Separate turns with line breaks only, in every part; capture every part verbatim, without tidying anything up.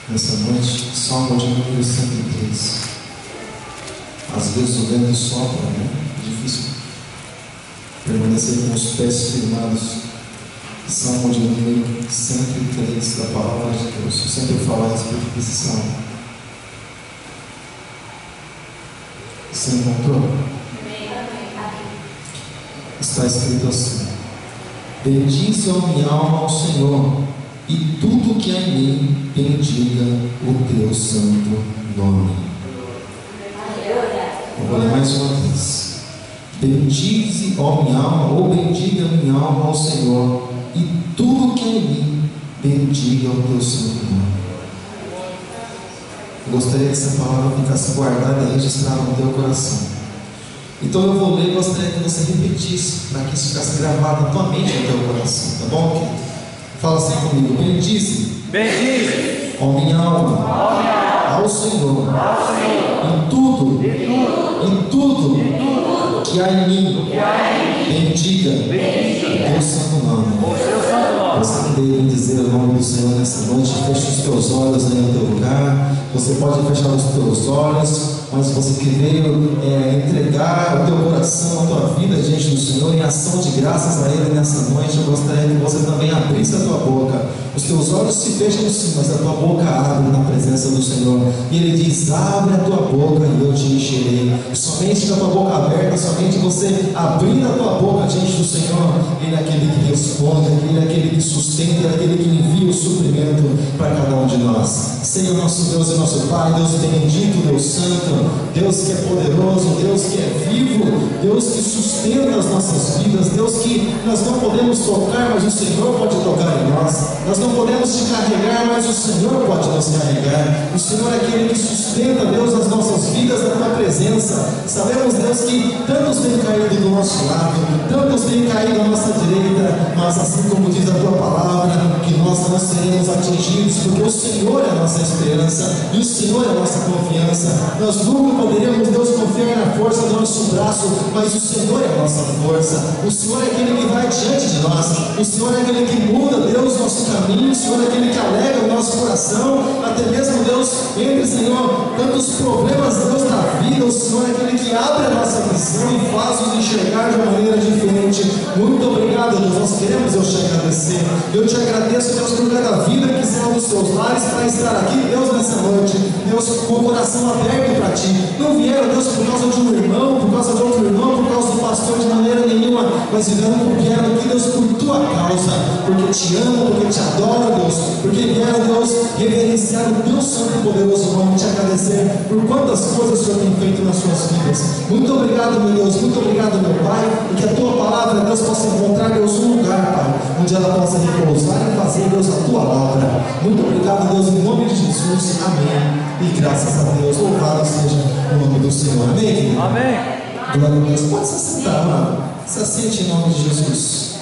Nessa noite, Salmo de número cento e três. Às vezes o vento sopra, né? É difícil permanecer com os pés firmados. Salmo de número cento e três da palavra de Deus. Eu sempre falo a respeito desse salmo. Você encontrou? Está escrito assim: bendize a minha alma ao Senhor, e tudo que há em mim bendiga o teu santo nome. Eu vou ler mais uma vez. Bendize, ó minha alma, ou bendiga a minha alma ao Senhor, e tudo que há em mim bendiga o teu santo nome. Eu gostaria que essa palavra ficasse guardada e registrada no teu coração. Então eu vou ler e gostaria que você repetisse, para que isso ficasse gravado na tua mente e no teu coração, tá bom, querido? Fala assim comigo: bendize,
bendize,
ó minha alma,
ó minha alma,
ao Senhor,
ao Senhor,
em tudo,
e tudo,
em tudo,
e tudo
que há em mim,
que há em mim,
bendiga,
bendiga
o teu santo nome.
o seu santo nome.
Você que deve dizer o nome do Senhor nessa noite, feche os teus olhos aí no teu lugar. Você pode fechar os teus olhos, mas você que veio é, entregar o teu coração, a tua vida diante do Senhor, em ação de graças a Ele nessa noite, eu gostaria que você também abrisse a tua boca. Os teus olhos se fecham sim, mas a tua boca abre na presença do Senhor. E Ele diz: abre a tua boca e eu te encherei. Somente com a tua boca aberta, somente você abrindo a tua boca diante do Senhor, Ele é aquele que responde, Ele é aquele que sustenta, Ele é aquele que envia o suprimento para cada um de nós. Senhor nosso Deus e nosso Pai, Deus bendito, Deus santo, Deus que é poderoso, Deus que é vivo, Deus que sustenta as nossas vidas, Deus que nós não podemos tocar, mas o Senhor pode tocar em nós. Nós não podemos te carregar, mas o Senhor pode nos carregar. O Senhor é aquele que sustenta, Deus, as nossas vidas na tua presença. Sabemos, Deus, que tantos têm caído do nosso lado, tantos têm caído à nossa direita, mas assim como diz a tua palavra, que nós não seremos atingidos, porque o Senhor é a nossa esperança e o Senhor é a nossa confiança. Nós nunca poderíamos, Deus, confiar na força do nosso braço, mas o Senhor é a nossa força. O Senhor é aquele que vai diante de nós. O Senhor é aquele que muda, Deus, nosso caminho. O Senhor é aquele que alegra o nosso coração, até mesmo, Deus, entre, Senhor, tantos problemas, Deus, da vida. O Senhor é aquele que abre a nossa visão e faz-nos enxergar de uma maneira diferente. Muito obrigado, Deus. Nós queremos, Deus, te agradecer. Eu te agradeço, Deus, por cada vida que saiu dos seus lares para estar aqui, Deus, nessa noite. Deus, com o coração aberto para ti. Não vieram, Deus, por causa de um irmão, por causa de outro irmão, por causa do pastor, de maneira nenhuma, mas vieram, vieram aqui, Deus, por tua causa, porque te amam, porque te adoram, Deus, porque vieram, Deus, reverenciar o teu santo e poderoso nome, te agradecer por quantas coisas o Senhor tem feito nas suas vidas. Muito obrigado, meu Deus, muito obrigado, meu Pai, e que a tua palavra, Deus, possa encontrar, Deus, um lugar, Pai, onde ela possa repousar e fazer, Deus, a tua obra. Muito obrigado, Deus, em nome de Jesus, amém. E graças a Deus, louvado seja o nome do Senhor. Amém, querido?
Amém.
Glória a Deus. Pode se assentar, amado. Se assente em nome de Jesus.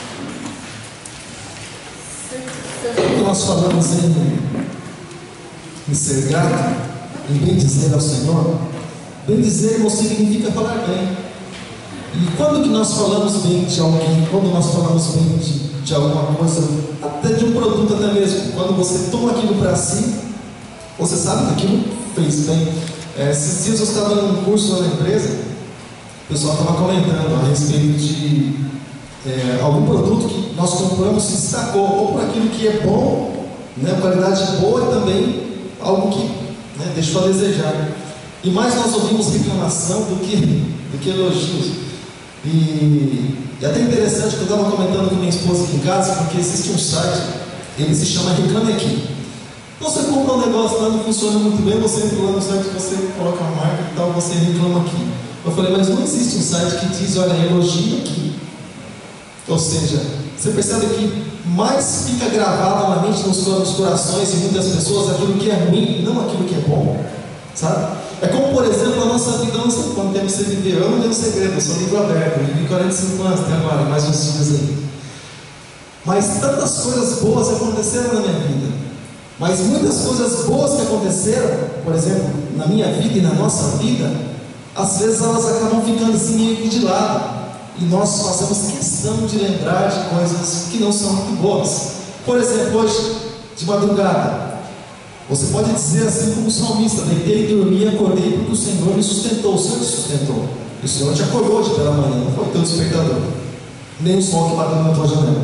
Quando nós falamos em, em ser grato, em bem dizer ao Senhor, bem dizer não significa falar bem. E quando que nós falamos bem de alguém, quando nós falamos bem de, de alguma coisa, até de um produto até mesmo, quando você toma aquilo para si, você sabe que aquilo fez bem. É, esses dias eu estava num curso lá na empresa, o pessoal estava comentando a respeito de é, algum produto que nós compramos se destacou, ou por aquilo que é bom, né, qualidade boa, e também algo que, né, deixou a desejar. E mais nós ouvimos reclamação do que, do que elogios. E é até interessante que eu estava comentando com minha esposa aqui em casa, porque existe um site, ele se chama Reclame Aqui. Você compra um negócio lá, não funciona muito bem, você entra lá no site, você coloca a marca e tal, você reclama aqui. Eu falei, mas não existe um site que diz, olha, elogie aqui. Ou seja, você percebe que mais fica gravado na mente, nos corações de muitas pessoas, aquilo que é ruim, não aquilo que é bom, sabe? É como, por exemplo, a nossa vida, não sei quanto tempo você viveu. Eu não tenho segredo, eu sou livro aberto, eu vivi quarenta e cinco anos até agora, mais uns dias aí. Mas tantas coisas boas aconteceram na minha vida. Mas muitas coisas boas que aconteceram, por exemplo, na minha vida e na nossa vida, às vezes elas acabam ficando assim meio que de lado. E nós fazemos questão de lembrar de coisas que não são muito boas. Por exemplo, hoje, de madrugada, Você pode dizer assim como o salmista: deitei e dormi e acordei porque o Senhor me sustentou. O Senhor te sustentou. E o Senhor te acordou hoje pela manhã, não foi o teu despertador, nem o sol que bateu na tua janela.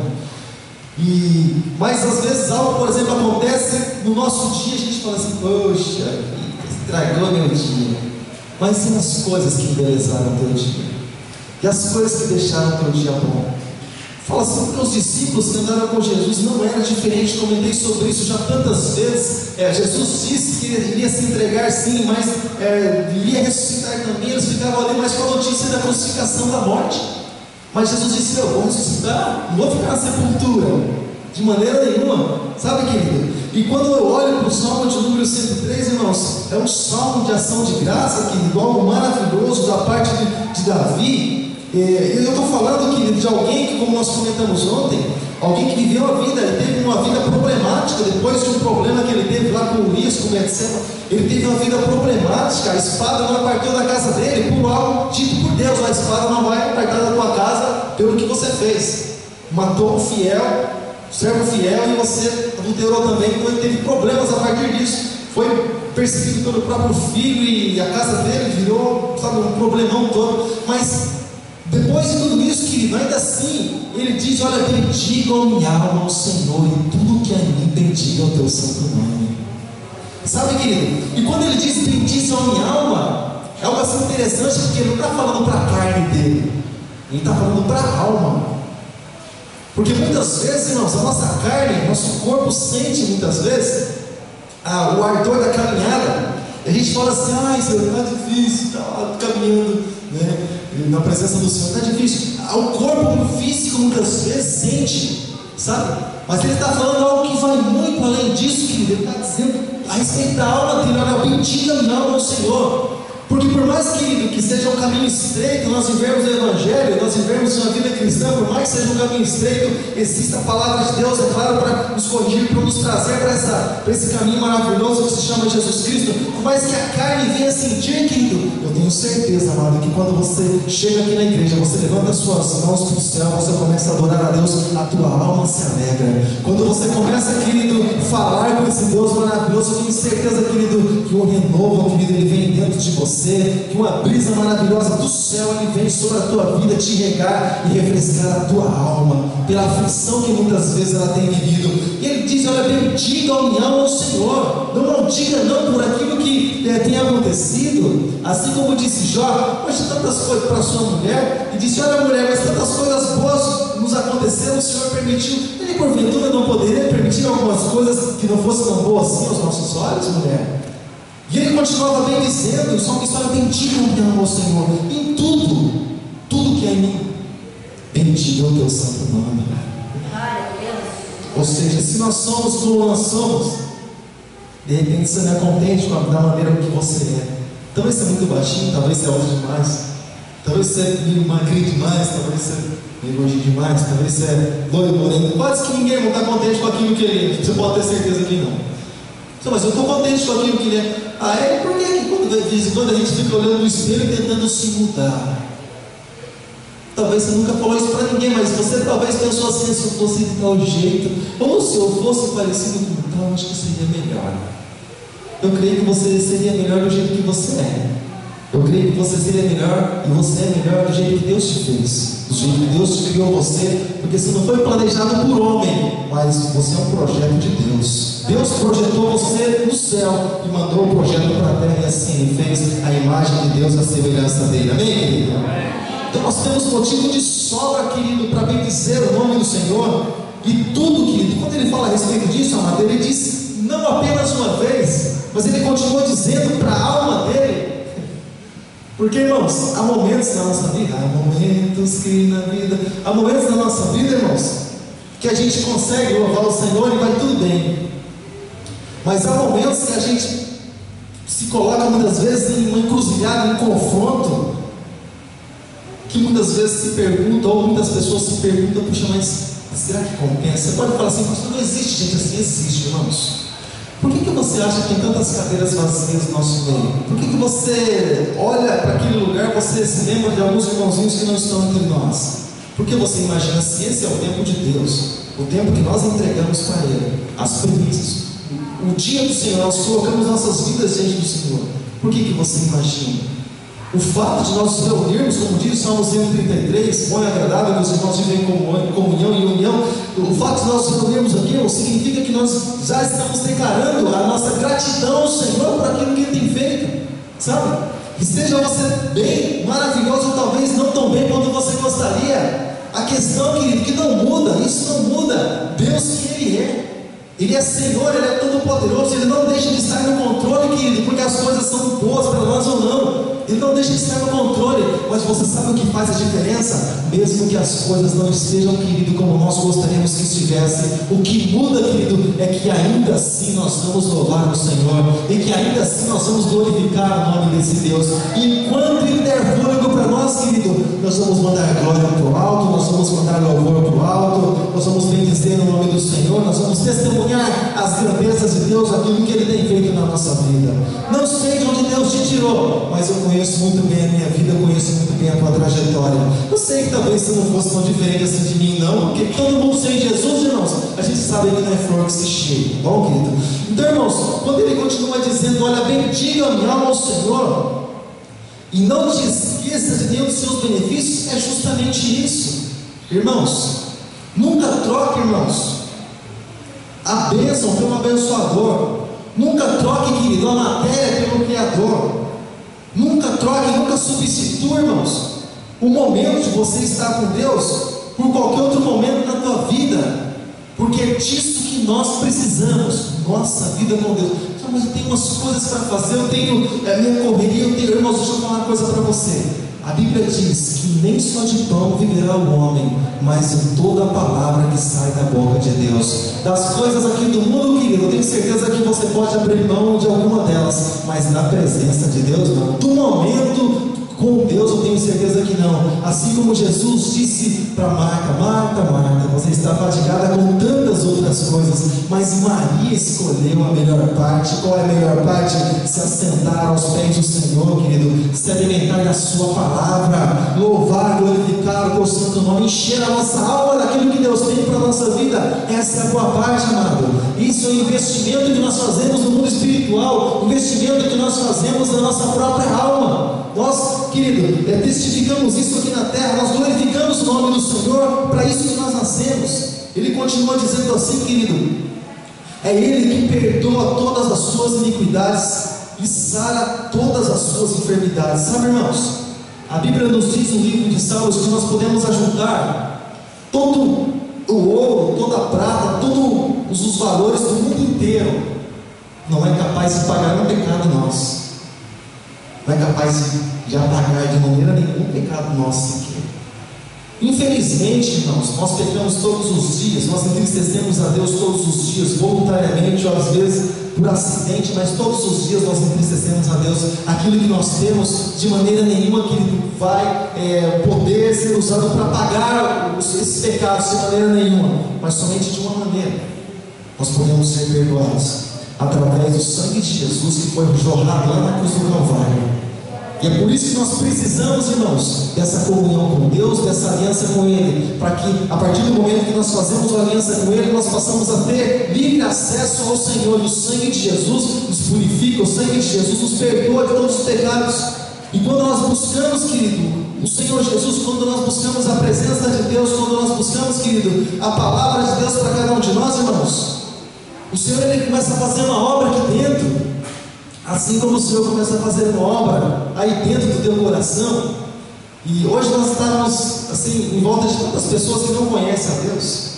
E, mas às vezes algo, por exemplo, acontece no nosso dia, a gente fala assim: poxa, estragou meu dia. Mas e as coisas que embelezaram o teu dia? E as coisas que deixaram o teu dia bom? Fala assim, porque os discípulos que andaram com Jesus não era diferente. Comentei sobre isso já tantas vezes. É, Jesus disse que ele iria se entregar sim, mas é, iria ressuscitar também. Eles ficavam ali mais com a notícia da crucificação, da morte. Mas Jesus disse: eu vou ressuscitar, não vou ficar na sepultura de maneira nenhuma. Sabe, querido? E quando eu olho para o Salmo de número cento e três, irmãos, é um salmo de ação de graça, querido, algo maravilhoso da parte de, de Davi. É, eu estou falando, querido, de alguém que, como nós comentamos ontem, alguém que viveu a vida, ele teve uma vida problemática. Depois de um problema que ele teve lá com Urias, com Betseba, ele teve uma vida problemática. A espada não partiu da casa dele por algo dito por Deus: a espada não vai partir da tua casa pelo que você fez. Matou um fiel, servo fiel, e você adulterou também. Então ele teve problemas a partir disso. Foi perseguido pelo próprio filho e a casa dele virou, sabe, um problemão todo. Mas depois de tudo isso, querido, ainda assim, ele diz: olha, bendiga a minha alma ao Senhor, e tudo que é em mim, bendiga o teu santo nome. Sabe, querido? E quando ele diz bendiga a minha alma, é algo assim interessante, porque ele não está falando para a carne dele, ele está falando para a alma. Porque muitas vezes, irmãos, a nossa carne, nosso corpo sente muitas vezes ah, o ardor da caminhada. E a gente fala assim: ai, Senhor, está difícil, está caminhando, né, na presença do Senhor, está difícil. O corpo físico muitas vezes sente, sabe? Mas ele está falando algo que vai muito além disso, querido. Ele está dizendo a respeito da alma dele: olha, bendiga a minha alma ao Senhor. Porque por mais, querido, que seja um caminho estreito, nós vivemos o Evangelho, nós vivemos uma vida cristã, por mais que seja um caminho estreito, existe a palavra de Deus, é claro, para nos corrigir, para nos trazer para, essa, para esse caminho maravilhoso que se chama Jesus Cristo. Por mais que a carne venha sentir, querido, eu tenho certeza, amado, que quando você chega aqui na igreja, você levanta as suas mãos para o céu, você começa a adorar a Deus, a tua alma se alegra. Quando você começa, querido, a falar com esse Deus maravilhoso, eu tenho certeza, querido, que o renovo, querido, ele vem dentro de você. Que uma brisa maravilhosa do céu ele vem sobre a tua vida, te regar e refrescar a tua alma pela aflição que muitas vezes ela tem vivido. E ele diz: olha, bendiga a minha alma ao Senhor. Não maldiga não por aquilo que é, tem acontecido. Assim como disse Jó: poxa, tantas coisas para sua mulher. E disse: olha, mulher, mas tantas coisas boas nos aconteceram, o Senhor permitiu. Ele porventura não poderia permitir algumas coisas que não fossem tão boas assim aos nossos olhos, mulher? E ele continuava bem dizendo: o salmista: bendiga a minha alma ao Senhor em tudo, tudo que é em mim, bendiga o teu santo nome. Ou seja, se nós somos como nós somos, de repente você não é contente com a, da maneira que você é. Talvez você é muito baixinho, talvez você é alto demais, talvez você é meio magrinho demais, talvez você é meio gordinho demais, talvez você é loiro, moreno. Pode que ninguém não está contente com aquilo que ele é, você pode ter certeza que não. Mas eu estou contente com aquilo que ele é. Ah, é? Por que que quando, de vez em quando a gente fica olhando no espelho e tentando se mudar? Talvez você nunca falou isso para ninguém, mas você talvez pensou assim: se eu fosse de tal jeito, ou se eu fosse parecido com tal, acho que seria melhor. Eu creio que você seria melhor do jeito que você é. Eu creio que você seria melhor, e você é melhor do jeito que Deus te fez, do jeito que Deus te criou você, porque você não foi planejado por homem, mas você é um projeto de Deus. Deus projetou você no céu e mandou o projeto para a terra, e assim Ele fez a imagem de Deus, a semelhança dele. Amém, querido? Então nós temos motivo de sobra, querido, para bendizer o nome do Senhor. E tudo, querido, quando ele fala a respeito disso, amado, ele diz não apenas uma vez, mas ele continua dizendo para a alma dele. Porque, irmãos, há momentos na nossa vida, há momentos que na vida, há momentos na nossa vida, irmãos, que a gente consegue louvar o Senhor e vai tudo bem. Mas há momentos que a gente se coloca muitas vezes em uma encruzilhada, em um confronto, que muitas vezes se pergunta, ou muitas pessoas se perguntam: puxa, mas será que compensa? Você pode falar assim: pastor, não existe gente assim. Existe, irmãos. Por que que você acha que tem tantas cadeiras vazias no nosso meio? Por que que você olha para aquele lugar, você se lembra de alguns irmãozinhos que não estão entre nós? Porque você imagina, se esse é o tempo de Deus, o tempo que nós entregamos para Ele, as primícias, o dia do Senhor, nós colocamos nossas vidas diante do Senhor. Por que que você imagina? O fato de nós nos reunirmos, como diz o Salmo cento e trinta e três, bom e agradável que os irmãos vivem em comunhão e união, o fato de nós nos reunirmos aqui significa que nós já estamos declarando a nossa gratidão ao Senhor por aquilo que Ele tem feito, sabe? Esteja você bem, maravilhoso, ou talvez não tão bem quanto você gostaria. A questão, querido, que não muda, isso não muda. Deus que Ele é, Ele é Senhor, Ele é todo poderoso. Ele não deixa de estar no controle, querido, porque as coisas são boas para nós ou não. Ele não deixa de estar no controle. Mas você sabe o que faz a diferença? Mesmo que as coisas não estejam, querido, como nós gostaríamos que estivessem, o que muda, querido, é que ainda assim nós vamos louvar o Senhor, e que ainda assim nós vamos glorificar o nome desse Deus. E enquanto Ele der fôlego para nós, querido, nós vamos mandar glória para o alto, nós vamos mandar louvor para o alto, nós vamos bendizer o nome do Senhor, nós vamos testemunhar as grandezas de Deus, aquilo que Ele tem feito na nossa vida. Não sei de onde Deus te tirou, mas eu conheço muito bem a minha vida, eu conheço muito bem a tua trajetória. Eu sei que talvez você não fosse tão diferente assim de mim, não, porque todo mundo sem Jesus, irmãos, a gente sabe que não é flor que se cheia, bom, querido? Então, irmãos, quando Ele continua dizendo, olha, bendiga a minha alma ao Senhor, e não te esqueça de nenhum dos seus benefícios, é justamente isso, irmãos. Nunca troque, irmãos, a bênção pelo abençoador. Nunca troque, querido, a matéria pelo Criador. Nunca troque, nunca substitua, irmãos, o momento de você estar com Deus por qualquer outro momento na tua vida, porque é disso que nós precisamos. Nossa vida com Deus. Ah, mas eu tenho umas coisas para fazer, eu tenho é, minha correria, eu tenho... Irmãos, deixa eu falar uma coisa para você. A Bíblia diz que nem só de pão viverá o homem, mas em toda a palavra que sai da boca de Deus. Das coisas aqui do mundo, querido, eu tenho certeza que você pode abrir mão de alguma delas, mas na presença de Deus não. Do momento com Deus eu tenho certeza que não. Assim como Jesus disse para Marta, Marta, Marta, você está fatigada com tantas outras coisas, mas Maria escolheu a melhor parte. Qual é a melhor parte? Se assentar aos pés do Senhor, querido, se alimentar da sua palavra, louvar, glorificar o teu santo nome, encher a nossa alma daquilo que Deus tem para a nossa vida. Essa é a boa parte, amado. Isso é o investimento que nós fazemos no mundo espiritual, o investimento que nós fazemos na nossa própria alma. Nós, querido, é, testificamos isso aqui na terra, nós glorificamos o nome do Senhor, para isso que nós nascemos. Ele continua dizendo assim, querido, é Ele que perdoa todas as suas iniquidades e sara todas as suas enfermidades. Sabe, irmãos, a Bíblia nos diz no livro de Salmos que nós podemos ajuntar todo o ouro, toda a prata, todos os valores do mundo inteiro, não é capaz de pagar um pecado nosso. Não é capaz de apagar de maneira nenhuma o pecado nosso sequer. Infelizmente, irmãos, nós pecamos todos os dias, nós entristecemos a Deus todos os dias, voluntariamente ou às vezes por acidente, mas todos os dias nós entristecemos a Deus. Aquilo que nós temos, de maneira nenhuma que Ele vai é, poder ser usado para pagar esses pecados, de maneira nenhuma, mas somente de uma maneira. Nós podemos ser perdoados através do sangue de Jesus que foi jorrado lá na cruz do Calvário. E é por isso que nós precisamos, irmãos, dessa comunhão com Deus, dessa aliança com Ele, para que a partir do momento que nós fazemos a aliança com Ele, nós possamos a ter livre acesso ao Senhor. E o sangue de Jesus nos purifica, o sangue de Jesus nos perdoa de todos os pecados. E quando nós buscamos, querido, o Senhor Jesus, quando nós buscamos a presença de Deus, quando nós buscamos, querido, a palavra de Deus para cada um de nós, irmãos, o Senhor, Ele começa a fazer uma obra aqui dentro. Assim como o Senhor começa a fazer uma obra aí dentro do teu coração. E hoje nós estávamos assim, em volta de tantas pessoas que não conhecem a Deus.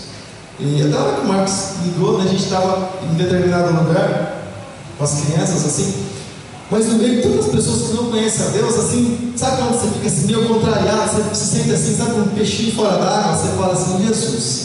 E até a hora que o Marcos ligou, né, a gente estava em determinado lugar com as crianças assim. Mas no meio de tantas pessoas que não conhecem a Deus, assim, sabe quando você fica assim, meio contrariado, você se sente assim, sabe, com um peixinho fora d'água, você fala assim, Jesus.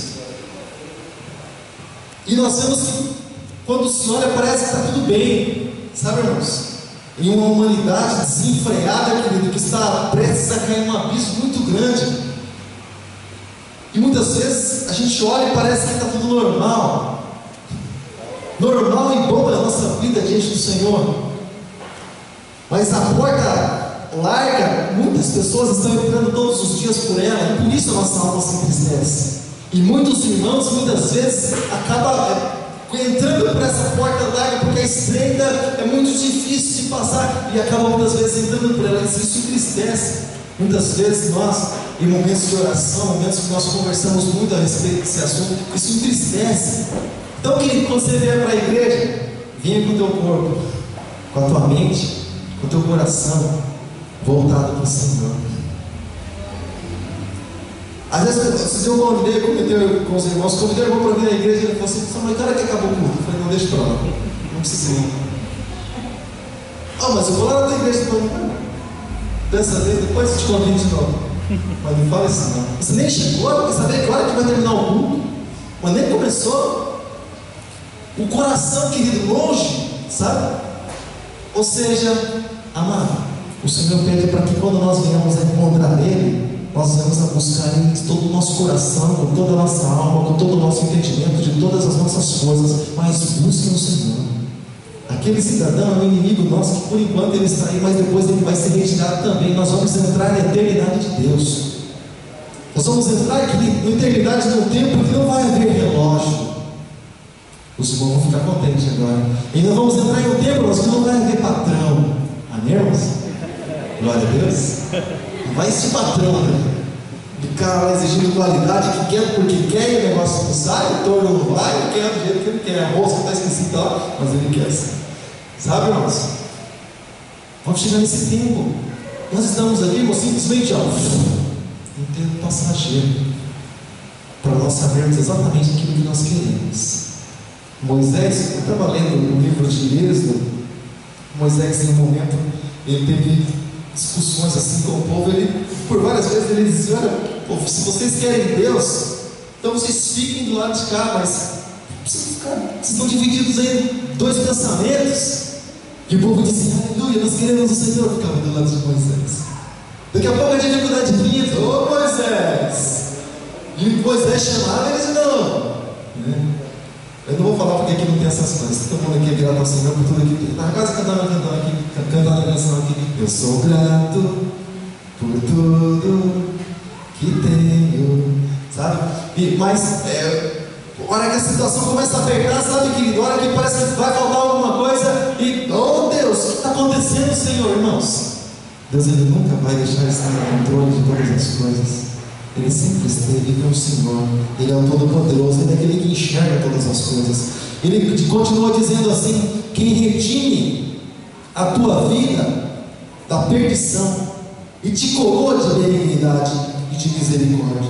E nós vemos que quando o Senhor olha, parece que está tudo bem. Sabe, irmãos, em uma humanidade desenfreada, querido, que está prestes a cair num abismo muito grande. E muitas vezes a gente olha e parece que está tudo normal. Normal e bom na nossa vida diante do Senhor. Mas a porta larga, muitas pessoas estão entrando todos os dias por ela, e por isso a nossa alma se entristece. E muitos irmãos, muitas vezes, acabam entrando por essa porta larga, porque a estreita é muito difícil de passar, e acaba muitas vezes entrando por ela. Isso entristece. Muitas vezes nós, em momentos de oração, momentos que nós conversamos muito a respeito desse assunto, isso entristece. Então, querido, quando você vier para a igreja, venha com o teu corpo, com a tua mente, com o teu coração voltado para o Senhor. Às vezes eu convidei, comentei com os irmãos, convidei o irmão para vir na igreja, e ele falou assim: mas cara que acabou o culto. Eu falei: não, deixa para lá, não precisa ir. Ah, mas eu vou lá na tua igreja, então, dessa vez, depois eu te convido de novo. Mas não fala isso não. Você nem chegou, porque saber claro que vai terminar o culto, mas nem começou. O coração, querido, longe, sabe? Ou seja, amado, o Senhor pede para que quando nós venhamos a encontrar Ele, nós venhamos a buscar Ele de todo o nosso coração, com toda a nossa alma, com todo o nosso entendimento, de todas as nossas coisas, mas busquem o Senhor. Aquele cidadão é um inimigo nosso, que por enquanto ele está aí, mas depois ele vai ser retirado também. Nós vamos entrar na eternidade de Deus. Nós vamos entrar aqui na eternidade num tempo que não vai haver relógio. Os irmãos vão ficar contentes agora. E nós vamos entrar em um tempo que não vai haver patrão. Amém, irmãos? Glória a Deus. Não vai existir patrão, né? Ficar lá exigindo qualidade que quer porque quer, e o negócio não sai, o torno não vai, ele quer do jeito que ele quer. A moça está esquecida lá, mas ele quer assim. Sabe, irmãos? Vamos chegar nesse tempo. Nós estamos aqui, irmãos, simplesmente, ó, um tempo passageiro, para nós sabermos exatamente aquilo que nós queremos. Moisés, eu estava lendo o livro de Êxodo. Moisés, em um momento, ele teve discussões assim com o povo. Ele, por várias vezes, ele dizia: olha, povo, se vocês querem Deus, então vocês fiquem do lado de cá, mas vocês, cara, vocês estão divididos em dois pensamentos. E o povo disse: aleluia, nós queremos o Senhor. Ficava do lado de Moisés. Daqui a pouco a dificuldade vinha: ô Moisés. E Moisés chamava, ele disse: não, né? Eu não vou falar porque aqui não tem essas coisas. Todo mundo aqui é grato ao Senhor por tudo aqui. Estava quase cantando, cantando aqui, cantando a canção aqui. Eu sou grato por tudo que tenho, sabe? E, mas, é, a hora que a situação começa a apertar, sabe, querido? A hora que parece que vai faltar alguma coisa e, oh Deus, o que está acontecendo, Senhor, irmãos? Deus, Ele nunca vai deixar de estar no controle de todas as coisas. Ele sempre esteve, Ele é o Senhor, Ele é o Todo-Poderoso, Ele é aquele que enxerga todas as coisas. Ele continua dizendo assim: quem redime a tua vida da perdição e te coroa de benignidade e de misericórdia.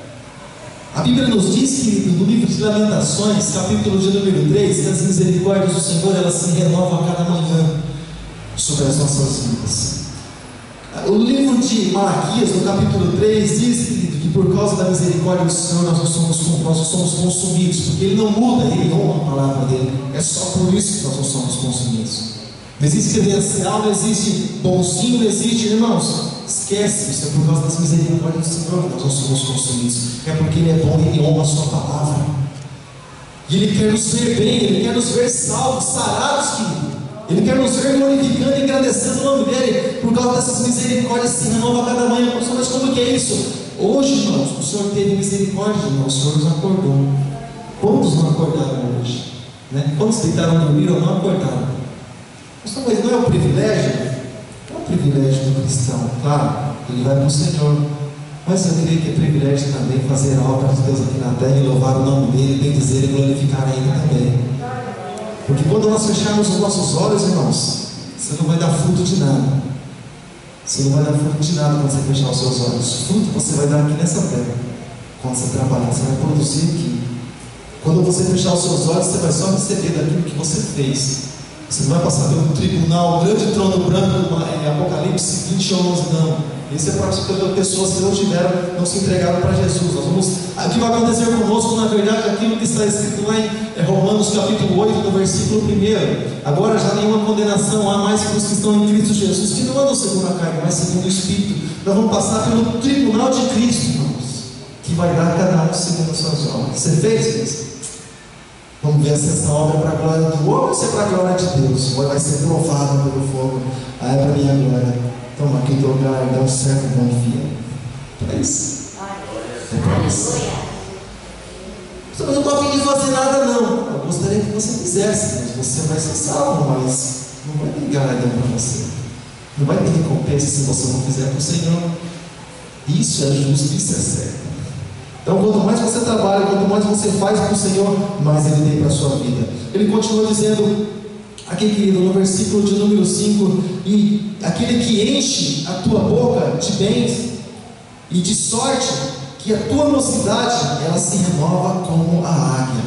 A Bíblia nos diz, querido, no livro de Lamentações, capítulo de número três, que as misericórdias do Senhor, elas se renovam a cada manhã sobre as nossas vidas. O livro de Malaquias, no capítulo três, diz, querido, que por causa da misericórdia do Senhor nós não somos, nós não somos consumidos, porque Ele não muda, Ele honra a palavra dEle. É só por isso que nós não somos consumidos. Não existe credencial, não existe bonzinho, não existe, irmãos. Esquece, isso é por causa das misericórdias do Senhor que nós não somos consumidos. É porque Ele é bom e Ele honra a sua palavra. E Ele quer nos ver bem, Ele quer nos ver salvos, sarados, querido. Ele quer nos ver glorificando e engrandecendo o nome dEle, por causa dessas misericórdias que se renovam a cada manhã. Mas como que é isso? Hoje, irmãos, o Senhor teve misericórdia, irmãos, o Senhor nos acordou. Quantos não acordaram hoje? Né? Quantos deitaram a dormir ou não acordaram? Mas não é um privilégio? É um privilégio do cristão, claro, ele vai para o Senhor. Mas eu creio que é privilégio também fazer a obra de Deus aqui na terra e louvar o nome dEle, bem dizer e glorificar a Ele também. Porque quando nós fecharmos os nossos olhos, irmãos, você não vai dar fruto de nada. Você não vai dar fruto de nada quando você fechar os seus olhos. Fruto você vai dar aqui nessa terra. Quando você trabalhar, você vai produzir aqui. Quando você fechar os seus olhos, você vai só receber daquilo que você fez. Você não vai passar pelo tribunal, o grande trono branco em Apocalipse vinte e onze, não. Esse é para pessoas que não tiveram, não se entregaram para Jesus. Nós vamos, o que vai acontecer conosco, na verdade, aquilo que está escrito lá em Romanos capítulo oito, no versículo um. Agora já nenhuma condenação há mais para os que estão em Cristo Jesus, que não andam segundo a carne, mas segundo o Espírito. Nós vamos passar pelo tribunal de Cristo, irmãos, que vai dar a cada um segundo as suas obras. Você fez isso? Vamos ver se essa obra é para a glória do homem ou se é para a glória de Deus. Ou vai ser provada pelo fogo. Ah, é para a minha glória. Toma aqui teu lugar, dá um certo bom fiel. É isso. É para isso. Mas eu não estou a fim de fazer nada, não. eu gostaria que você fizesse, mas você vai ser salvo, mas não vai ter galardão para você. Não vai ter recompensa se você não fizer para o Senhor. Isso é justo, isso é certo. Então, quanto mais você trabalha, quanto mais você faz para o Senhor, mais Ele tem para a sua vida. Ele continua dizendo, aqui querido, no versículo de número cinco, e aquele que enche a tua boca de bens e de sorte, que a tua mocidade, ela se renova como a águia.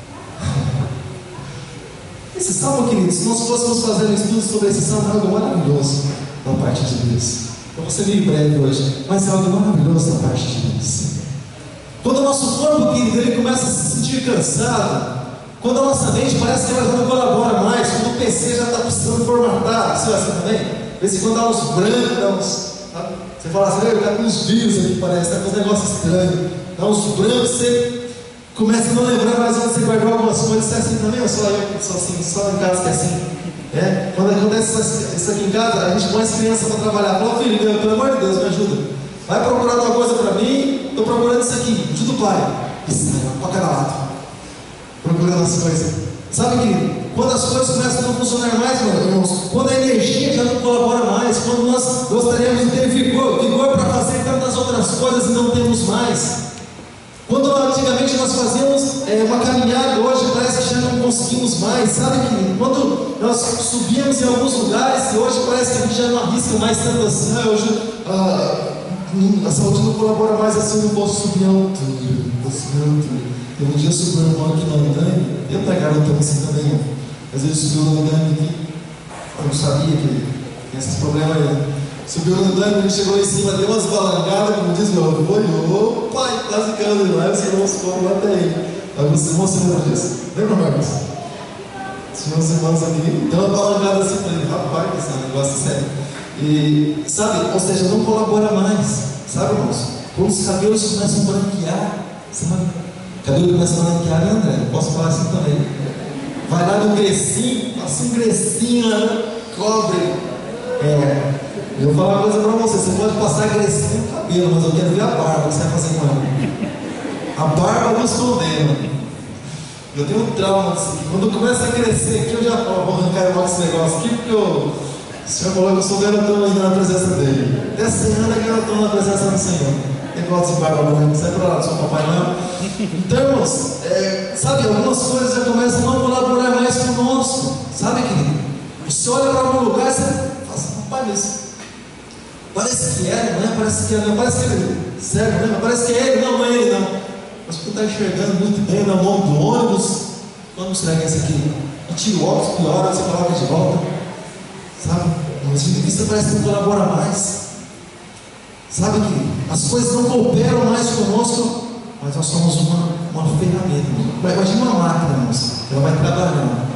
Esse salmo, querido, se nós fôssemos fazer um estudo sobre esse salmo, é algo maravilhoso da parte de Deus. Eu vou ser meio breve hoje, mas é algo maravilhoso da parte de Deus. Quando o nosso corpo, querido, ele começa a se sentir cansado, quando a nossa mente parece que ela já não colabora mais, quando o P C já está precisando formatar, você é assim também? De vez em quando dá uns brancos, dá uns, sabe? Você fala assim, eu estou com uns vírus aqui, parece, está com uns negócios estranhos, dá uns brancos, você começa a não lembrar mais onde você guardou algumas coisas. Você é assim também, ou só eu, só assim, só em casa que é assim? É? Quando acontece isso aqui em casa, a gente põe as crianças para trabalhar, fala, filho, pelo amor de Deus, me ajuda. Vai procurar uma coisa para mim, estou procurando isso aqui, ajuda o pai. Isso, para cada lado. Procurando as coisas. Sabe, querido? Quando as coisas começam a não funcionar mais, meus irmãos, quando a energia já não colabora mais, quando nós gostaríamos de ter vigor, vigor para fazer tantas outras coisas e não temos mais. Quando antigamente nós fazíamos é, uma caminhada, hoje parece que já não conseguimos mais, sabe, querido? Quando nós subíamos em alguns lugares e hoje parece que a gente já não arrisca mais tanto assim, ah, hoje ah, a saúde não colabora mais assim, eu não posso subir a altura, não posso subir a altura. Eu um dia subi um irmão aqui no andaime, eu da garota assim também, às vezes subiu no andaime aqui, eu não sabia que tinha esses problemas aí. Subiu no andaime, ele chegou lá em cima, deu umas balangadas, como diz meu avô, e opa, quase caindo lá, os irmãos foram até ele. Alguns irmãos se lembram disso. Lembra, Marcos? Os meus irmãos aqui, deu uma balangada assim para ele, rapaz, esse é um negócio sério. E, sabe, ou seja, não colabora mais, sabe, irmãos? Quando os cabelos começam a branquear, sabe? O cabelo começa a branquear, né, André? Posso falar assim também. Vai lá no grecinho, passa um grecinho lá, cobre. É, eu vou falar uma coisa pra você, você pode passar grecinho no cabelo, mas eu quero ver a barba que você vai fazer com ela. A barba nos condena. Eu tenho um trauma assim. Quando começa a crescer aqui, eu já ó, vou arrancar esse negócio aqui, porque eu, o Senhor falou que eu sou garotão ainda na presença dele. Até cem anos é garotão na presença do Senhor. Tem gosto de barba branca, sai pra lá do seu papai não. Então, irmãos, é, sabe, algumas coisas já começam a não colaborar mais conosco. Sabe, querido? Você olha para algum lugar e você fala assim, rapaz, mas parece que é, não é? Parece que é, não, parece que é ele. Sério, não é? Parece que é ele, não, não é ele, não. Mas você está enxergando muito bem na mão do ônibus. Como será que é esse aqui? E tira o óculos, piora, você coloca de volta. Sabe? Mas de vista parece que não colabora mais. Sabe que as coisas não cooperam mais conosco, mas nós somos uma, uma ferramenta. Imagina uma máquina, irmãos. Ela vai trabalhando.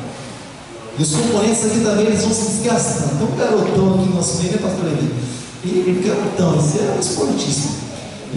E os componentes aqui também, eles vão se desgastando. Tem um garotão aqui no nosso meio, né, pastor Levi? E garotão, esse é um esportista. E,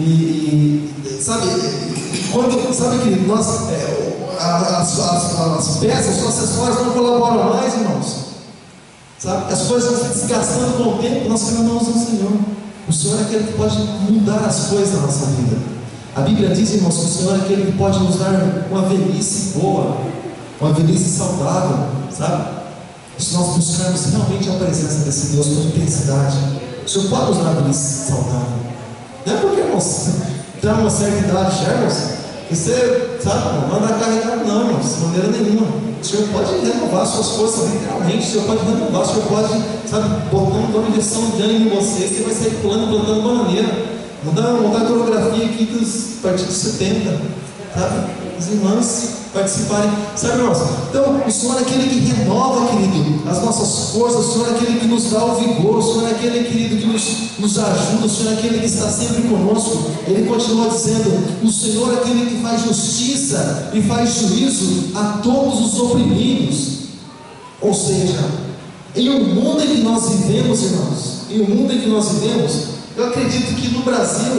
e sabe, quando, sabe que nós, é, as, as, as peças, os acessórios não colaboram mais, irmãos. Sabe? As coisas vão se desgastando com o tempo, nós clamamos no Senhor. O Senhor é aquele que pode mudar as coisas na nossa vida. A Bíblia diz, irmãos, que o Senhor é aquele que pode nos dar uma velhice boa, uma velhice saudável, sabe? Se nós buscarmos realmente a presença desse Deus com intensidade, o Senhor pode nos dar uma velhice saudável. Não é porque, irmãos, tem uma certa idade já, irmãos, que você, sabe, não vai andar carregado, não, irmãos, de maneira nenhuma. O Senhor pode renovar suas forças, literalmente. O Senhor pode renovar, o Senhor pode, sabe, botar uma injeção de ânimo em você, você vai sair pulando, plantando bananeira. Mudar, mudar a coreografia aqui dos partidos setenta, sabe? Os irmãos participarem, sabe, irmãos? Então, o Senhor é aquele que renova, querido, as nossas forças. O Senhor é aquele que nos dá o vigor. O Senhor é aquele, querido, que nos, nos ajuda. O Senhor é aquele que está sempre conosco. Ele continua dizendo: o Senhor é aquele que faz justiça e faz juízo a todos os oprimidos. Ou seja, em um mundo em que nós vivemos, irmãos, em um mundo em que nós vivemos, eu acredito que no Brasil,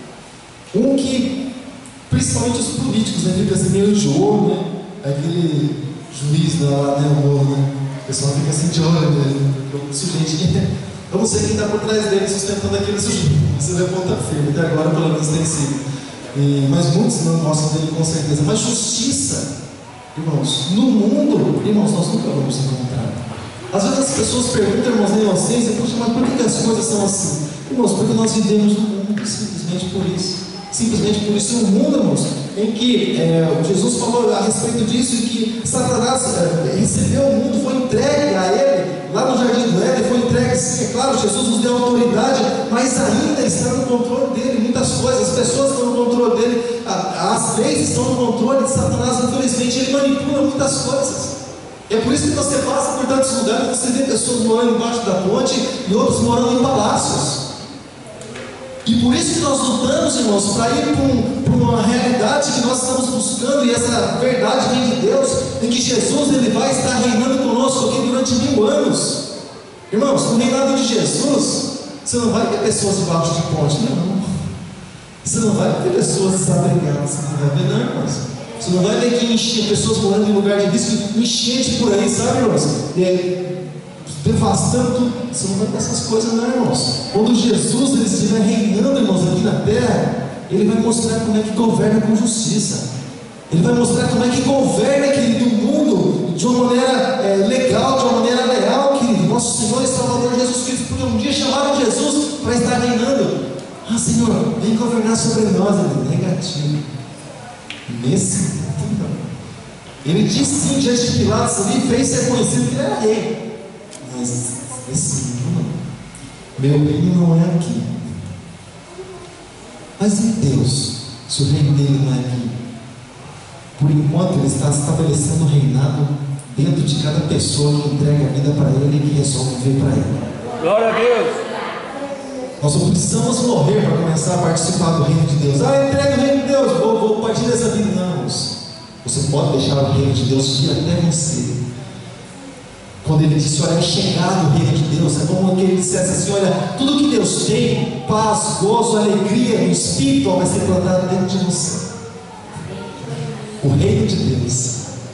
um que, principalmente os políticos, né, fica assim meio de olho, né? Aquele juiz lá, né, o morro, né? O pessoal fica assim de olho nele, o sujeito. Eu não sei quem está por trás dele sustentando aquele sujeito. Você vê ponta firme, até agora pelo menos tem sido. E, mas muitos não gostam dele com certeza. Mas justiça, Irmãos, no mundo, irmãos, nós nunca vamos encontrar. Às vezes as pessoas perguntam, irmãos, na inocência, puxa, mas por que as coisas são assim? Irmãos, porque nós vivemos no mundo, simplesmente por isso. Simplesmente por isso, é um mundo, irmãos, em que é, Jesus falou a respeito disso, e que Satanás é, recebeu o mundo, foi entregue a ele, lá no Jardim do Éden, foi entregue, sim, é claro, Jesus nos deu autoridade, mas ainda está no controle dele, muitas coisas, as pessoas estão no controle dele, as leis estão no controle de Satanás, infelizmente ele manipula muitas coisas. É por isso que você passa por tantos lugares, você vê pessoas morando embaixo da ponte e outros morando em palácios. E por isso que nós lutamos, irmãos, para ir para um, uma realidade que nós estamos buscando, e essa verdade vem de Deus, em que Jesus ele vai estar reinando conosco aqui durante mil anos. Irmãos, no reinado de Jesus, você não vai ter pessoas debaixo de ponte, não. Você não vai ter pessoas desabrigadas, você não vai ver, não, irmãos. Você não vai ver que enche, pessoas morando em lugar de risco, enchente por aí, sabe, irmãos? E, devastando, você não vai ter essas coisas, não, irmãos. Quando Jesus ele estiver reinando, irmãos, aqui na terra, ele vai mostrar como é que governa com justiça. Ele vai mostrar como é que governa, querido, o mundo de uma maneira é, legal, de uma maneira leal, querido. Nosso Senhor e Salvador Jesus Cristo, porque um dia chamaram Jesus para estar reinando. Ah, Senhor, vem governar sobre nós. Ele negativo. Nesse mundo, não. Ele disse sim diante de Pilatos, ali fez ser conhecido que ele era rei. Mas esse mundo, meu reino não é aqui. Mas em Deus, se o reino dele não é aqui, por enquanto ele está estabelecendo o reinado dentro de cada pessoa que entrega a vida para ele e que resolve viver para ele.
Glória a Deus!
Nós não precisamos morrer para começar a participar do reino de Deus. Ah, entrega o reino de Deus, vou, vou partir dessa vida. Não, irmãos. Você pode deixar o reino de Deus vir até você. Quando ele disse, olha, é chegado o reino de Deus, é como que ele dissesse assim, olha, tudo que Deus tem, paz, gozo, alegria, no Espírito vai ser plantado dentro de você. O reino de Deus,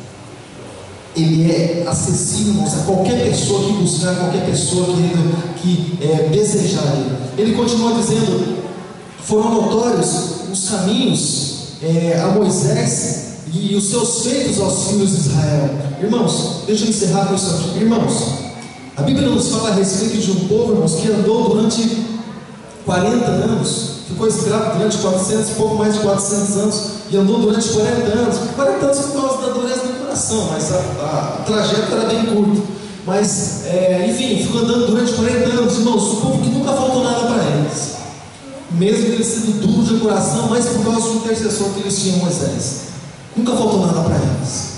ele é acessível, irmãos, a qualquer pessoa que buscar, qualquer pessoa que, que é, desejar ele. Ele continua dizendo, foram notórios os caminhos é, a Moisés e os seus feitos aos filhos de Israel. Irmãos, deixa eu encerrar com isso aqui. Irmãos, a Bíblia nos fala a respeito de um povo, irmãos, que andou durante quarenta anos, ficou escravo durante quatrocentos, pouco mais de quatrocentos anos, e andou durante quarenta anos. quarenta anos por causa da dureza do coração, mas a, a, a trajeto era bem curto. Mas, é, enfim, ficou andando durante quarenta anos, irmãos, um povo que nunca faltou nada para eles, mesmo eles sendo duros de coração, mas por causa do intercessor que eles tinham, Moisés. Nunca faltou nada para eles.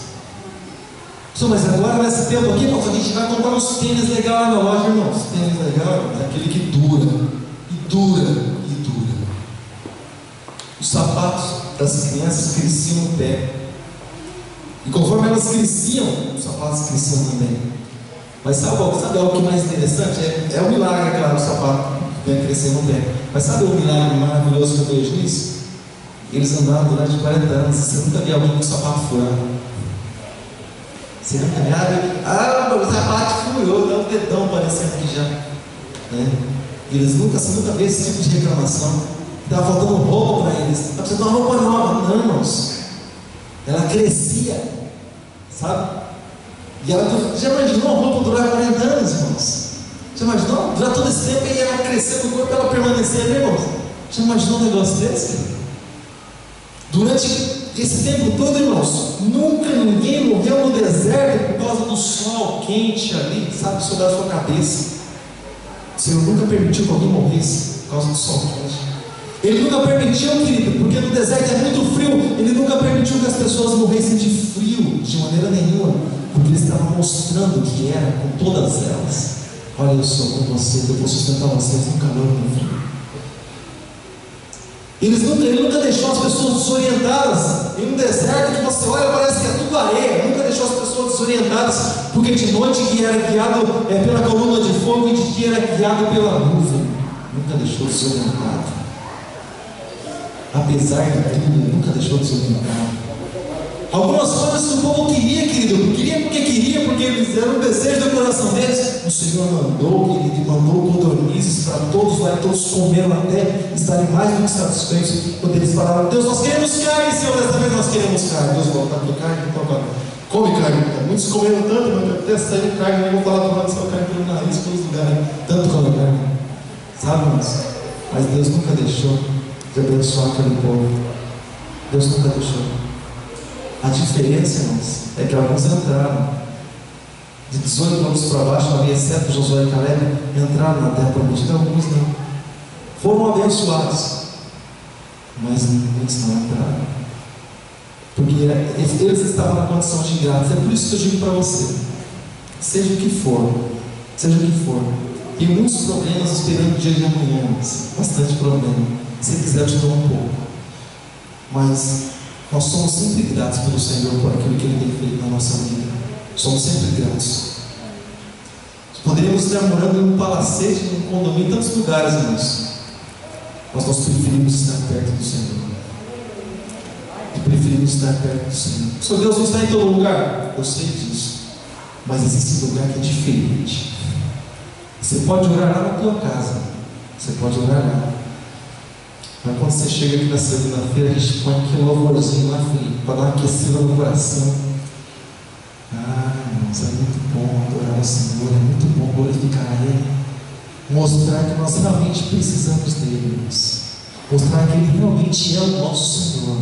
Só, mas agora nesse tempo aqui, a gente vai comprar uns tênis legais lá na loja, irmãos. Tênis legal é aquele que dura, e dura, e dura. Os sapatos das crianças cresciam no pé. E conforme elas cresciam, os sapatos cresciam também. Mas sabe, sabe algo que mais interessante? É, é o milagre, claro, o sapato vem crescer no pé. Mas sabe o milagre maravilhoso que eu vejo nisso? Eles andaram durante quarenta anos, você nunca viu alguém com sapato furado. Você nunca viu? Ah, o sapato furou, dá um dedão parecendo que já. Né? Eles nunca, você nunca vê esse tipo de reclamação. Estava faltando roupa para eles. Está precisando de uma roupa nova. Não, irmãos. Ela crescia, sabe? E ela já imaginou a roupa durar quarenta anos, irmãos? Já imaginou? Durar todo esse tempo e ela crescer no corpo, ela permanecer ali, irmãos? Já imaginou um negócio desse? Durante esse tempo todo, irmãos, nunca ninguém morreu no deserto por causa do sol quente ali, sabe, sobre a sua cabeça. O Senhor nunca permitiu que alguém morresse por causa do sol quente. Ele nunca permitiu, querido, porque no deserto é muito frio. Ele nunca permitiu que as pessoas morressem de frio, de maneira nenhuma, porque ele estava mostrando que era com todas elas. Olha, eu sou com vocês, eu vou sustentar vocês no calor e no frio. Eles nunca, ele nunca deixou as pessoas desorientadas. Em um deserto que você olha, parece que é tudo areia. Nunca deixou as pessoas desorientadas, porque de noite que era guiado é, pela coluna de fogo e de dia era guiado pela nuvem. Nunca deixou desorientado. Apesar de tudo, nunca deixou desorientado. Algumas coisas que o povo queria, querido, queria porque queria, porque eles eram o desejo do coração deles. O Senhor mandou, querido, mandou codornizes para todos lá, e todos comeram até estarem mais do que satisfeitos. Quando eles falaram, Deus, nós queremos carne, Senhor, dessa vez nós queremos carne. Deus volta para carne, então agora. come carne. Muitos comeram tanto, mas até saiu carne, eu vou falar para você, carne pelo nariz, pelos lugares, tanto come carne. Sabe, irmãos? Mas Deus nunca deixou de abençoar aquele povo. Deus nunca deixou. A diferença, irmãos, é que alguns entraram. De dezoito anos para baixo, havia exceto Josué e Caleb, entraram na terra prometida, alguns não. Foram abençoados, mas muitos não entraram. Porque eles estavam na condição de ingratos. É por isso que eu digo para você: seja o que for, seja o que for, tem muitos problemas esperando o dia de amanhã, bastante problema. Se quiser, eu te dou um pouco. Mas nós somos sempre gratos pelo Senhor por aquilo que Ele tem feito na nossa vida. Somos sempre gratos. Poderíamos estar morando em um palacete, em um condomínio, em tantos lugares, irmãos. Mas nós preferimos estar perto do Senhor. E preferimos estar perto do Senhor. O Senhor Deus não está em todo lugar, eu sei disso. Mas existe um lugar que é diferente. Você pode orar lá na tua casa. Você pode orar lá. Mas quando você chega aqui na segunda-feira, a gente põe aqui um louvorzinho lá frente, para dar uma aquecida no coração. Ah, irmãos, é muito bom adorar ao Senhor, é muito bom glorificar Ele, mostrar que nós realmente precisamos dEle, irmãos. Mostrar que Ele realmente é o nosso Senhor.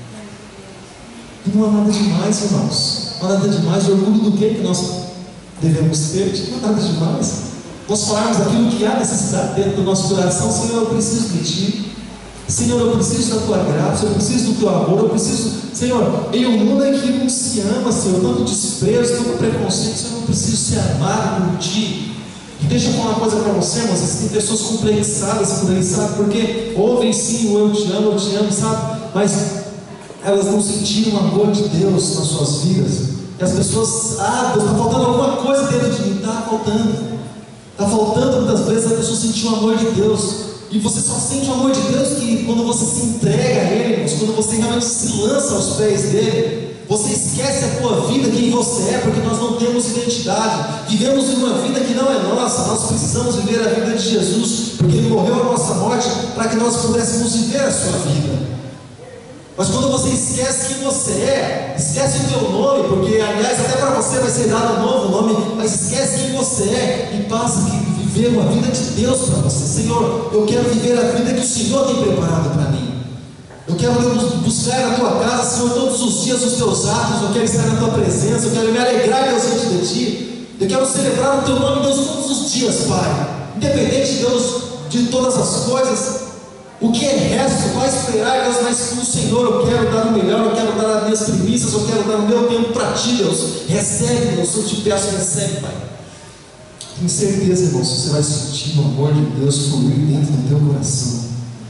E não há nada demais, irmãos. Não há nada demais. O orgulho do que que nós devemos ter? Não há nada demais. Nós falarmos daquilo que há necessidade dentro do nosso coração. Senhor, eu preciso de Ti. Senhor, eu preciso da Tua graça, eu preciso do Teu amor, eu preciso, Senhor, em um mundo em que não se ama, Senhor, tanto desprezo, tanto preconceito, Senhor, eu preciso ser amado por Ti. E deixa eu falar uma coisa para você, irmãos, existem pessoas complexadas por aí, sabe, porque ouvem sim o eu te amo, eu te amo, sabe, mas elas não sentiram o amor de Deus nas suas vidas. E as pessoas, ah, Deus, está faltando alguma coisa dentro de mim, está faltando, está faltando muitas vezes a pessoa sentir o amor de Deus. E você só sente o amor de Deus que quando você se entrega a Ele, irmãos, quando você realmente se lança aos pés dEle. Você esquece a tua vida, quem você é, porque nós não temos identidade. Vivemos em uma vida que não é nossa. Nós precisamos viver a vida de Jesus, porque Ele morreu a nossa morte para que nós pudéssemos viver a sua vida. Mas quando você esquece quem você é, esquece o teu nome, porque aliás até para você vai ser dado um novo nome, mas esquece quem você é e passa que viver uma vida de Deus para você. Senhor, eu quero viver a vida que o Senhor tem preparado para mim. Eu quero buscar na tua casa, Senhor, todos os dias os teus atos. Eu quero estar na tua presença, eu quero me alegrar, Deus, diante de ti. Eu quero celebrar o teu nome, Deus, todos os dias, Pai. Independente, Deus, de todas as coisas, o que é resto, vai esperar, Deus, mas com o Senhor eu quero dar o melhor, eu quero dar as minhas primícias, eu quero dar o meu tempo para ti, Deus. Recebe, Deus, eu te peço, recebe, Pai. Tenho certeza, irmãos, você vai sentir o amor de Deus fluir dentro do teu coração.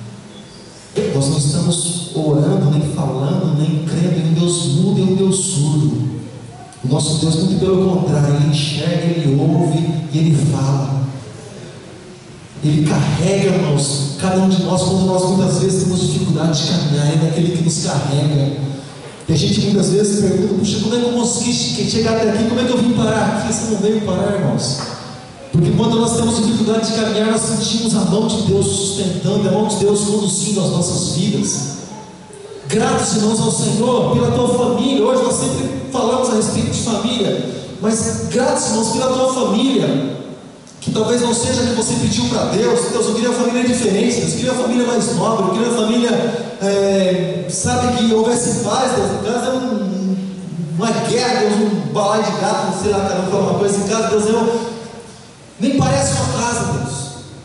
Nós não estamos orando, nem falando, nem crendo em um Deus mudo e um Deus surdo. O nosso Deus, muito pelo contrário, Ele enxerga, Ele ouve e Ele fala. Ele carrega, irmãos, cada um de nós, quando nós muitas vezes temos dificuldade de caminhar, Ele é aquele que nos carrega. E a gente muitas vezes pergunta: puxa, como é que eu consegui chegar até aqui? Como é que eu vim parar aqui? Você não veio parar, irmãos. Porque quando nós temos dificuldade de caminhar, nós sentimos a mão de Deus sustentando, a mão de Deus conduzindo as nossas vidas. Gratos, irmãos, ao Senhor pela tua família. Hoje nós sempre falamos a respeito de família, mas gratos, irmãos, pela tua família, que talvez não seja a que você pediu para Deus. Deus, eu queria uma família diferente, Deus, eu queria uma família mais nobre, eu queria uma família, é, sabe, que houvesse paz, Deus, em casa é um, uma guerra, Deus, um balaio de gato, não sei lá, cara, falar uma coisa em casa, Deus, eu nem parece uma casa, Deus.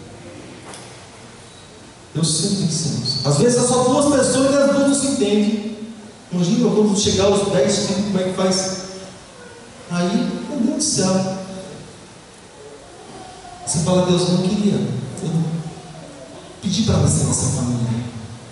Deus sempre ensina. Às vezes é só duas pessoas e as duas não se entendem. Imagina quando chegar aos dez filhos, como é que faz? Aí, meu Deus do céu. Você fala: Deus, eu não queria. Eu não pedi para nascer nessa família.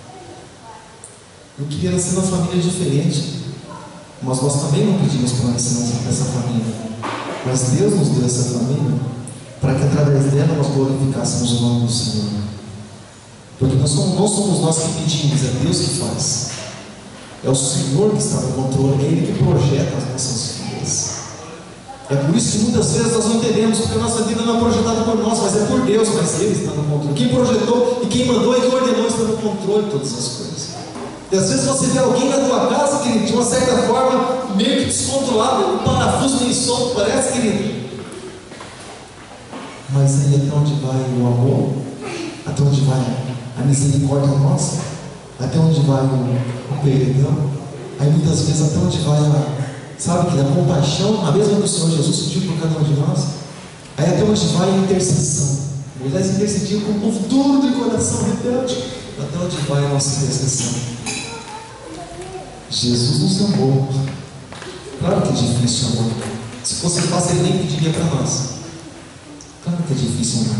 Eu queria nascer numa família diferente. Mas nós também não pedimos para nascer nessa família. Mas Deus nos deu essa família para que através dela nós glorificássemos o nome do Senhor. Porque nós somos, não somos nós que pedimos, é Deus que faz. É o Senhor que está no controle, é Ele que projeta as nossas vidas. É por isso que muitas vezes nós não entendemos, porque a nossa vida não é projetada por nós, mas é por Deus, mas Ele está no controle. Quem projetou e quem mandou e quem ordenou está no controle de todas as coisas. E às vezes você vê alguém na tua casa, querido, de uma certa forma, meio que descontrolado, um parafuso meio solto, parece, querido. Mas aí até onde vai o amor? Até onde vai a misericórdia nossa? Até onde vai o, o perdão? Aí muitas vezes até onde vai a, sabe, que a compaixão, a mesma que o Senhor Jesus pediu por cada um de nós? Aí até onde vai a intercessão? Moisés intercediu com um povo duro de coração, rebelde. Até onde vai a nossa intercessão? Jesus nos amou. Claro que é difícil amar. Se fosse fácil, ele nem pediria para nós. Claro que é difícil amar.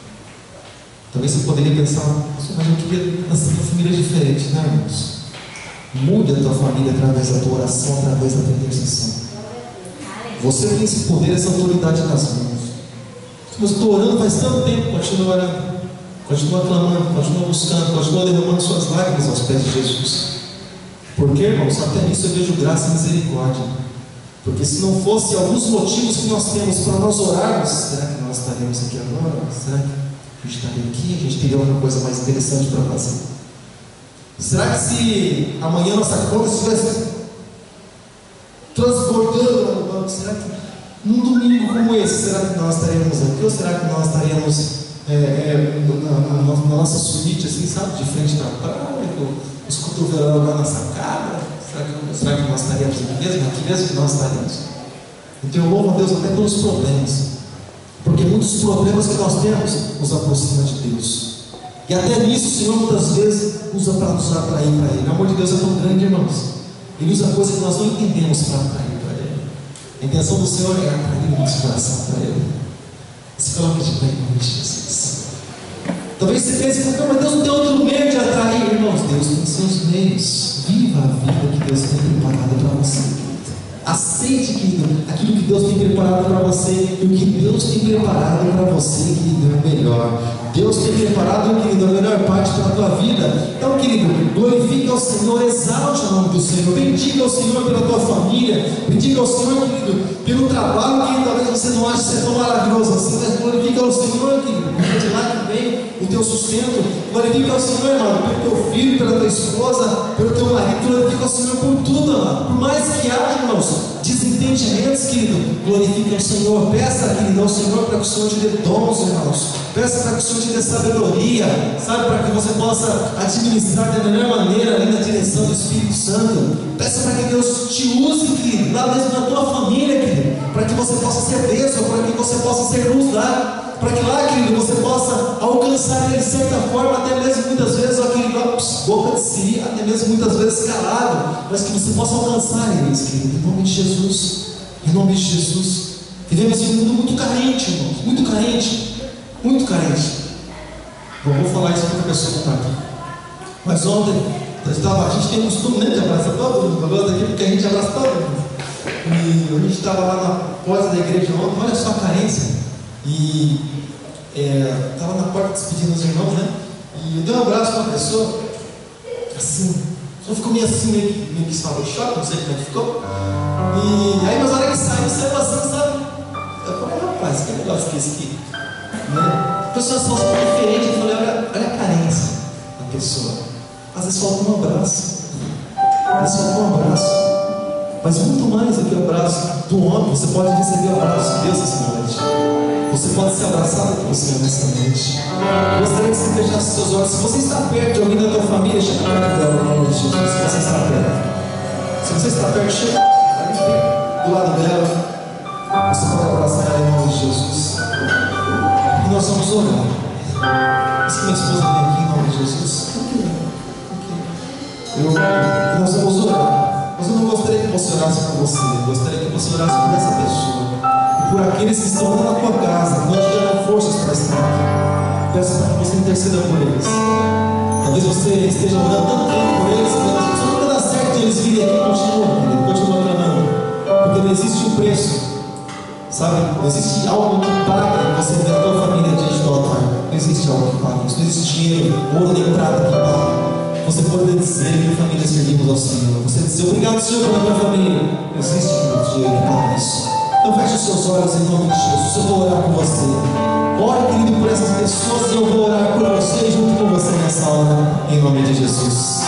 Talvez você poderia pensar, mas eu queria nascer uma família diferente, né, irmãos? Mude a tua família através da tua oração, através da tua intercessão. Você tem esse poder, essa autoridade nas mãos. Mas estou orando faz tanto tempo, continua orando, continua clamando, continua buscando, continua derramando suas lágrimas aos pés de Jesus. Porque, irmãos, até nisso eu vejo graça e misericórdia. Porque se não fosse alguns motivos que nós temos para nós orarmos, será que nós estaremos aqui agora? Será que a gente estaria aqui? A gente teria alguma coisa mais interessante para fazer? Será que se amanhã nossa conta estivesse transbordando lá no banco, será que num domingo como esse, será que nós estaremos aqui? Ou será que nós estaremos é, é, na, na, na nossa suíte, assim, sabe, de frente na praia, com os cotovelos lá na sacada? Será que, será que nós estaremos aqui mesmo? Aqui mesmo que nós estaremos? Então eu louvo a Deus até pelos problemas, porque muitos problemas que nós temos nos aproximam de Deus. E até nisso o Senhor muitas vezes usa para nos atrair para Ele. O amor de Deus é tão grande, irmãos. Ele usa coisas que nós não entendemos para atrair para Ele. A intenção do Senhor é atrair o nosso coração para Ele. Se coloque de pé em nome de Jesus. Talvez você pense, mas Deus não tem outro meio de atrair, irmãos. Deus tem seus meios. Viva a vida que Deus tem preparado para você. Aceite, querido, aquilo que Deus tem preparado para você. E o que Deus tem preparado para você, querido, é o melhor. Deus tem preparado, querido, a melhor parte para a tua vida. Então, querido, glorifique ao Senhor, exalte o nome do Senhor, bendiga ao Senhor pela tua família, bendiga ao Senhor, querido, pelo trabalho que talvez você não ache ser tão maravilhoso assim, mas glorifique ao Senhor, querido, porque de lá que vem o teu sustento. Glorifique ao Senhor, irmão, pelo teu filho, pela tua esposa, pelo teu marido. Glorifique ao Senhor por tudo, amado. Por mais que haja, irmãos, desentendimentos, querido, glorifique ao Senhor. Peça, querido, ao Senhor para que o Senhor te dê dons, irmãos. Peça para que o Senhor te dê sabedoria, sabe, para que você possa administrar da melhor maneira ali na direção do Espírito Santo. Peça para que Deus te use, querido, lá mesmo na tua família, querido, para que você possa ser bênção, para que você possa ser luz lá. Para que lá, querido, você possa alcançar ele de certa forma, até mesmo muitas vezes, aquele boca de siri, até mesmo muitas vezes calado, mas que você possa alcançar eles, querido, em nome de Jesus, em nome de Jesus. Vivemos em um mundo muito carente, irmãos, muito carente, muito carente. Bom, vou falar isso para outra pessoa que está aqui. Mas ontem, eu estava, a gente tem o costume, né, de abraçar todo mundo, eu gosto daqui porque a gente abraça todo mundo. E a gente estava lá na porta da igreja ontem, olha só a carência. E estava é, na porta despedindo os irmãos, né? E eu dei um abraço para uma pessoa, assim, só ficou meio assim, meio que, meio que estava em choque, não sei como é que ficou. E aí, mas na hora que saiu, saiu assim, sabe? Eu falei, rapaz, que negócio que é esse aqui? Né? A pessoa só ficou diferente, eu falei, olha, olha a carência da pessoa. Às vezes falta um abraço, às vezes falta um abraço. Mas muito mais do que o abraço do homem, você pode receber o abraço de Deus essa noite. Você pode ser abraçado por Senhor nessa noite. Eu gostaria que você fechasse seus olhos. Se você está perto de alguém da tua família, chega perto dela, em nome de Jesus. Se você está perto, se você está perto, chega do lado dela. Você pode abraçar ela em nome de Jesus. E nós vamos orar. Esse que minha esposa vem aqui em nome de Jesus. Eu, nós vamos orar. Mas eu não gostaria que você orasse por você. Eu gostaria que você orasse por essa pessoa. E por aqueles que estão lá na tua casa, que não te deram forças para estar aqui. Peço para que você interceda por eles. Talvez você esteja orando tanto tempo por eles, que se não dá certo de eles virem aqui, continua, continua clamando. Porque não existe um preço, sabe? Não existe algo que pague você ver a tua família diante do altar. Não existe algo que pague. Não existe dinheiro, ouro nem prata que pague. Você pode dizer que a família servimos ao Senhor. Você dizer obrigado, Senhor, pela tua família. Não existe dinheiro que pague isso. Então feche os seus olhos em nome de Jesus. Eu vou orar por você. Ore, querido, por essas pessoas e eu vou orar por você junto com você nessa hora, em nome de Jesus.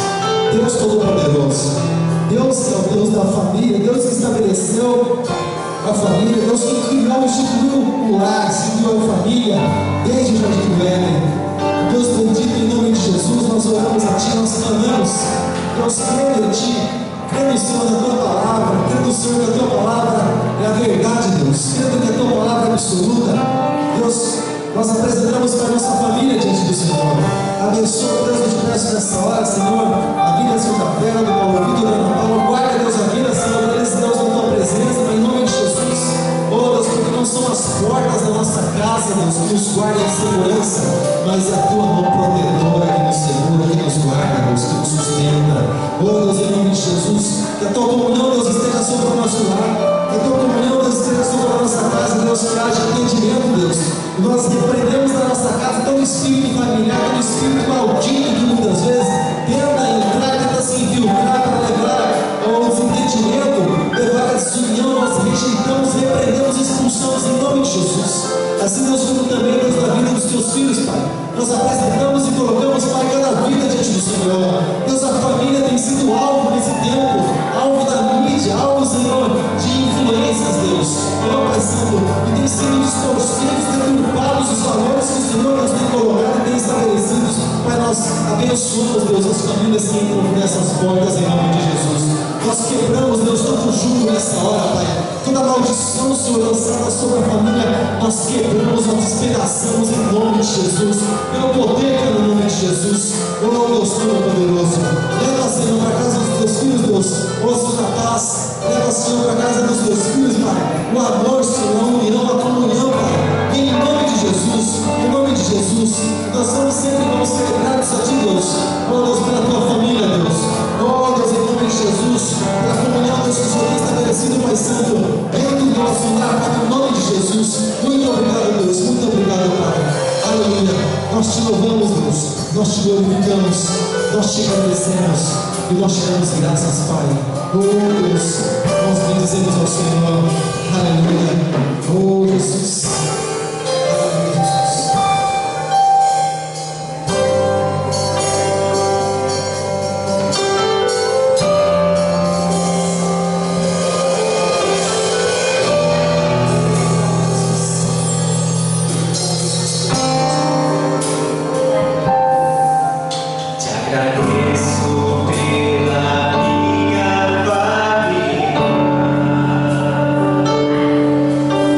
Deus Todo-Poderoso, Deus que é o Deus da família, Deus que estabeleceu a família, Deus que criou, instituiu o lar, instituiu a família desde o Jardim do Éden. Deus bendito, em nome de Jesus, nós oramos a Ti, nós clamamos, Deus, crendo em Ti, crendo, Senhor, na Tua palavra, crendo, Senhor, que a Tua palavra é a verdade, Deus, crendo que a Tua palavra é absoluta. Deus, nós apresentamos para a nossa família diante do Senhor. Abençoa, Deus, eu te peço nessa hora, Senhor, a vida, Senhor, da fé, do Paulo Vitor, da Ana Paula, guarda, Deus, a vida, Senhor, deles, Deus, na Tua presença, em nome de Jesus. Oh, Deus, porque não são as portas da nossa casa, Deus, que nos guardam em segurança, mas é a Tua mão protetora que nos segura, que nos guarda, Deus, que nos sustenta. Oh, Deus, em nome de Jesus, que a Tua comunhão, Deus, esteja sobre o nosso lar, que a Tua comunhão, Deus, esteja sobre a nossa casa, Deus, que haja entendimento, Deus. E nós repreendemos na nossa casa todo espírito familiar, todo espírito maldito que muitas vezes tenta entrar, tenta se infiltrar para levar ao desentendimento, levar a desunião. Nós rejeitamos, repreendemos e expulsamos em nome de Jesus. Assim, Deus, como também, Deus, na vida dos Teus filhos, Pai, nós apresentamos e colocamos, Pai, cada vida diante do Senhor. Deus, a família tem sido alvo nesse tempo, alvo da mídia, alvo, Senhor, de influências, Deus, ó Pai Santo, e tem sido distorcidos, deturpados os valores que o Senhor nos tem colocado e tem estabelecidos. Pai, nós abençoamos, Deus, as famílias que entram nessas portas em nome de Jesus. Nós quebramos, Deus, todo o jugo nessa hora, Pai. Toda maldição, Senhor, lançada sobre a família, nós quebramos, nós despedaçamos em nome de Jesus. Pelo poder que é no nome de Jesus. Oh, Deus Todo-Poderoso. Leva, Senhor, para casa dos Teus filhos, Deus, o Senhor da paz. Leva, Senhor, para casa dos Teus filhos, Pai, o amor, Senhor, a união, a comunhão, Pai. Em nome de Jesus, em nome de Jesus, nós vamos sempre vamos ser gratos a Ti, Deus. Oh, Deus, pela Tua família, Deus. Oh, Deus, em nome de Jesus, pela comunhão, Deus, que o Senhor tem estabelecido, Pai Santo, dentro do nosso lar, Pai, em nome de Jesus. Muito obrigado, Deus, muito obrigado, Pai. Aleluia. Nós Te louvamos, Deus, nós Te glorificamos, nós Te agradecemos e nós Te damos graças, Pai. Oh, Deus, nós bendizemos ao Senhor. Aleluia. Oh, Jesus.
Agradeço pela minha família.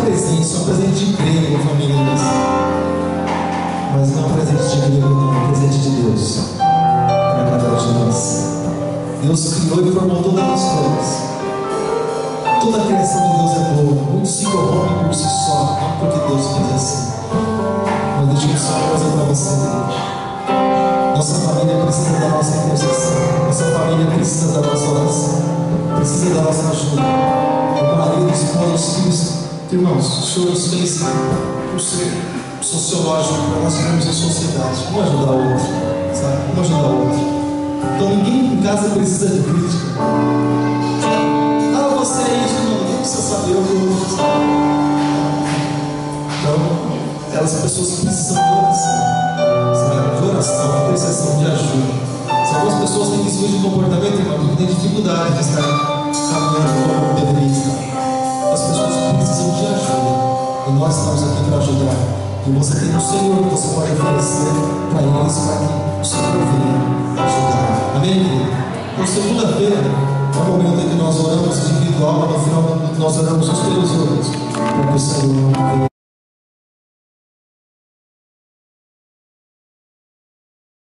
presente, isso é um presente de grego com a família deles. Mas não é um presente de grego, não, é um presente de Deus para cada um de nós. Deus criou e formou todas as coisas. Toda a criação de Deus é boa. Muito se corrompe por si só, não porque Deus fez assim. Mas deixa eu dizer uma coisa para você, igreja. Nossa família precisa da nossa intercessão. Nossa família precisa da nossa oração. Precisa da nossa ajuda. O marido, a esposa, os filhos. Irmãos, o Senhor nos fez por ser sociológico, para nós vivemos em sociedade. Um ajudar o outro, sabe? Um ajudar o outro. Então ninguém em casa precisa de crítica. Ah, você é isso, não. Ninguém precisa saber o que o outro sabe. Então, elas pessoas precisam de oração, sabe? De oração, de intercessão, de ajuda. Se algumas pessoas têm esse tipo de comportamento, irmão, porque tem dificuldade de estar caminhando como deveria estar. As pessoas precisam de ajuda. E nós estamos aqui para ajudar. E você tem o Senhor que você pode oferecer para eles, para que o Senhor venha ajudar. Amém, querido? Então, segunda-feira é o momento em que nós oramos individual, mas no final nós oramos uns pelos outros, para que o Senhor venha.